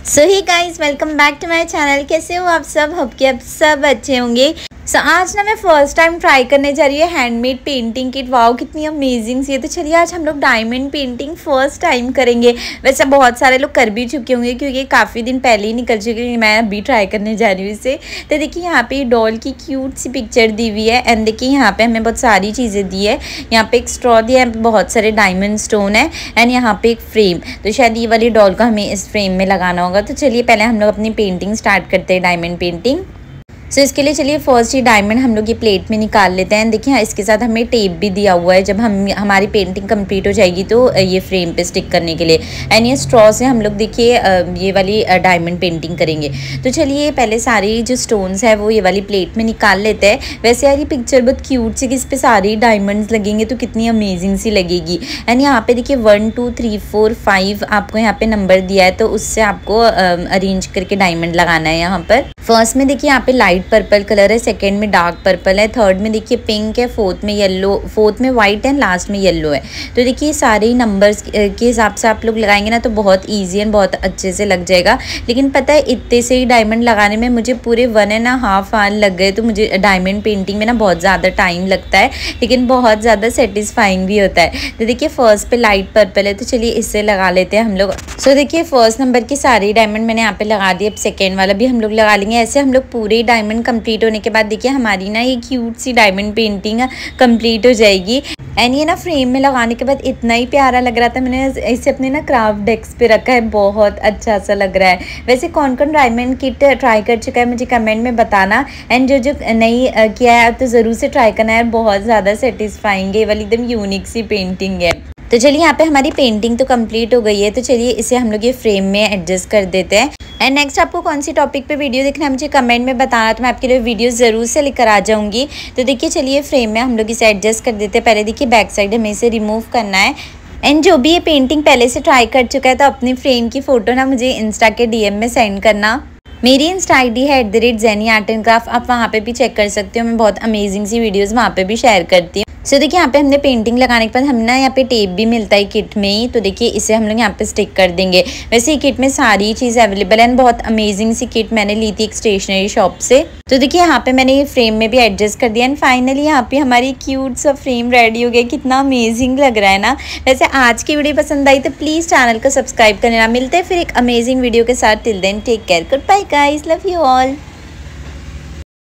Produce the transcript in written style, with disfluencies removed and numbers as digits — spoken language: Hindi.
So hi guys welcome back to my channel. कैसे हो आप सब? होप कि आप सब अच्छे होंगे। आज ना मैं फर्स्ट टाइम ट्राई करने जा रही हूँ हैंडमेड पेंटिंग किट। वाओ कितनी अमेजिंग सी है। तो चलिए आज हम लोग डायमंड पेंटिंग फर्स्ट टाइम करेंगे। वैसे बहुत सारे लोग कर भी चुके होंगे क्योंकि काफ़ी दिन पहले ही निकल चुके हैं। मैं अभी ट्राई करने जा रही हूँ इसे। तो देखिए यहाँ पे डॉल की क्यूट सी पिक्चर दी हुई है एंड देखिए यहाँ पे हमें बहुत सारी चीज़ें दी है। यहाँ पे एक स्ट्रॉ दिया है, बहुत सारे डायमंड स्टोन है एंड यहाँ पे एक फ्रेम। तो शायद ये वाली डॉल को हमें इस फ्रेम में लगाना होगा। तो चलिए पहले हम लोग अपनी पेंटिंग स्टार्ट करते हैं, डायमंड पेंटिंग। सो इसके लिए चलिए फर्स्ट ही डायमंड हम लोग ये प्लेट में निकाल लेते हैं। देखिए इसके साथ हमें टेप भी दिया हुआ है, जब हमारी पेंटिंग कंप्लीट हो जाएगी तो ये फ्रेम पे स्टिक करने के लिए। एंड ये स्ट्रॉ से हम लोग देखिए ये वाली डायमंड पेंटिंग करेंगे। तो चलिए पहले सारी जो स्टोन्स है वो ये वाली प्लेट में निकाल लेते हैं। वैसे यार ये पिक्चर बहुत क्यूट सी, इस पर सारे डायमंड्स लगेंगे तो कितनी अमेजिंग सी लगेगी। एंड यहाँ पे देखिए 1 2 3 4 5 आपको यहाँ पे नंबर दिया है, तो उससे आपको अरेंज करके डायमंड लगाना है। यहाँ पर फर्स्ट में देखिए यहाँ पे लाइट पर्पल कलर है, सेकंड में डार्क पर्पल है, थर्ड में देखिए पिंक है, फोर्थ में येलो, फोर्थ में वाइट है, लास्ट में येलो है। तो देखिए सारे ही नंबर्स के हिसाब से आप लोग लगाएंगे ना तो बहुत इजी एंड बहुत अच्छे से लग जाएगा। लेकिन पता है इतने से ही डायमंड लगाने में मुझे पूरे 1.5 आवर लग गए। तो मुझे डायमंड पेंटिंग में ना बहुत ज़्यादा टाइम लगता है लेकिन बहुत ज़्यादा सेटिस्फाइंग भी होता है। तो देखिए फर्स्ट पे लाइट पर्पल है तो चलिए इससे लगा लेते हैं हम लोग। सो देखिए फर्स्ट नंबर की सारी डायमंड मैंने यहाँ पे लगा दी। अब सेकेंड वाला भी हम लोग लगा लेंगे। ऐसे हम लोग पूरे डायमंड कंप्लीट होने के बाद देखिए हमारी ना ये क्यूट सी डायमंड पेंटिंग कंप्लीट हो जाएगी। एंड ये ना फ्रेम में लगाने के बाद इतना ही प्यारा लग रहा था। मैंने इसे अपने ना क्राफ्ट डेस्क पे रखा है, बहुत अच्छा सा लग रहा है। वैसे कौन कौन डायमंड किट ट्राई कर चुका है मुझे कमेंट में बताना। एंड जो नहीं किया है तो ज़रूर से ट्राई करना है, बहुत ज़्यादा सेटिस्फाइंग है। ये वाली एकदम यूनिक सी पेंटिंग है। तो चलिए यहाँ पे हमारी पेंटिंग तो कंप्लीट हो गई है। तो चलिए इसे हम लोग ये फ्रेम में एडजस्ट कर देते हैं। एंड नेक्स्ट आपको कौन सी टॉपिक पे वीडियो देखना है मुझे कमेंट में बताना, तो मैं आपके लिए वीडियो ज़रूर से लेकर आ जाऊंगी। तो देखिए चलिए फ्रेम में हम लोग इसे एडजस्ट कर देते हैं। पहले देखिए बैक साइड हमें इसे रिमूव करना है। एंड जो भी ये पेंटिंग पहले से ट्राई कर चुका है तो अपनी फ्रेम की फ़ोटो ना मुझे इंस्टा के DM में सेंड करना। मेरी इंस्टा ID है @ZeniArtandCraft। आप वहाँ पे भी चेक कर सकते हो, मैं बहुत अमेजिंग सी वीडियोज़ वहाँ पे भी शेयर करती हूँ। सो देखिए यहाँ पे हमने पेंटिंग लगाने के बाद हमें ना यहाँ पे टेप भी मिलता है किट में ही। तो देखिए इसे हम लोग यहाँ पे स्टिक कर देंगे। वैसे ये किट में सारी चीज़ अवेलेबल है एंड बहुत अमेजिंग सी किट मैंने ली थी एक स्टेशनरी शॉप से। तो देखिए यहाँ पे मैंने ये फ्रेम में भी एडजस्ट कर दिया एंड फाइनली यहाँ पे हमारी क्यूट सा फ्रेम रेडी हो गया। कितना अमेजिंग लग रहा है ना। वैसे आज की वीडियो पसंद आई तो प्लीज़ चैनल को सब्सक्राइब कर लेना। मिलते हैं फिर एक अमेजिंग वीडियो के साथ। Till then take care, goodbye guys, love you all.